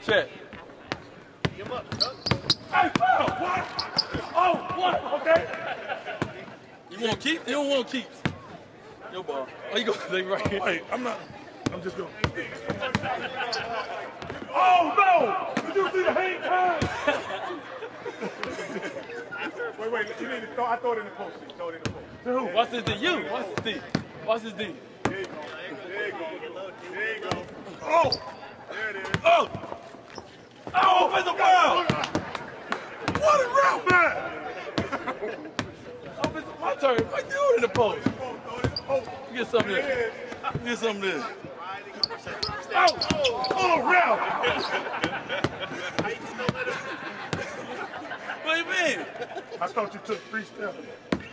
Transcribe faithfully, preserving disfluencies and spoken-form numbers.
Check. Give him up, Chuck. Hey, foul! What? Oh, what? Okay. You want keep? You don't want keep. Your ball. Oh, you go they right here. Wait, I'm not. I'm just going. Oh, no! Did you see the hang time? Wait, wait. You need to throw. I throw it in the post. Throw it in the post. Who? What's his D? You. What's his D? What's his D? There you go. There you go. There you go. Oh! There it is. Oh! Oh, offensive foul! What a route, man! Offensive, my turn. What you doing in the post? Throw it in the post. Get some of this. Get some of this. Oh! Oh, route! What do you mean? I thought you took three steps.